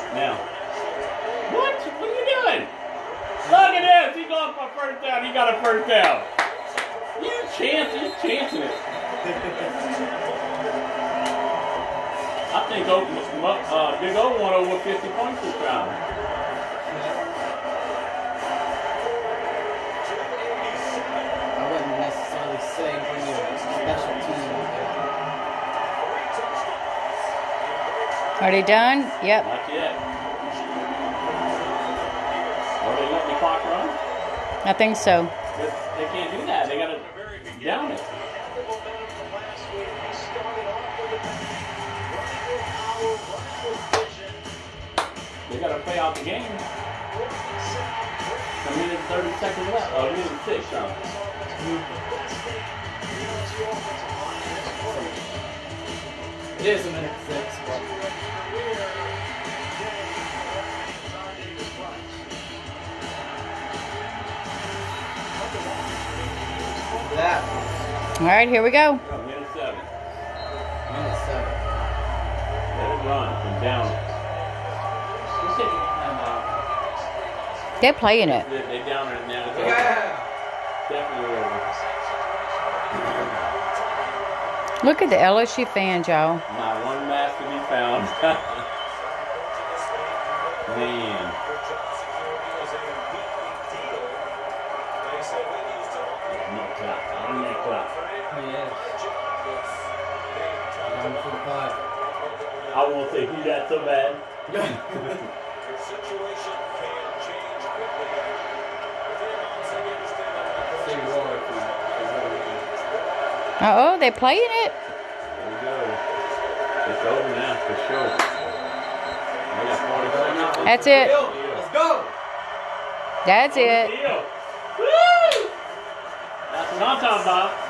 Now. What? What are you doing? Look at this. He's going for a first down. He got a first down. You're chancing it. I think Big O won over 50 points this round. I wouldn't necessarily say bring a special team out there. Are they done? Yep. Not yet. Are they letting the clock run? I think so. They can't do that. They got to down it. They got to play out the game. A minute and 30 seconds left. Oh, a minute and 6, huh? It is a minute 6, but that. All right, here we go. Oh, minute 7. Minute 7. Let it run from down. Who's taking the time out? They're playing it. They down it now. It's over. Yeah. Definitely over. Look at the LSU fans, y'all. Not one mask to be found. Man. No clock. On that clock. Yes. 9:45. I won't say who that so bad. Uh-oh, they're playing it. There we go. It's over now, for sure. We got 40 seconds. That's it. Let's go. That's it. Woo! That's what I'm talking about.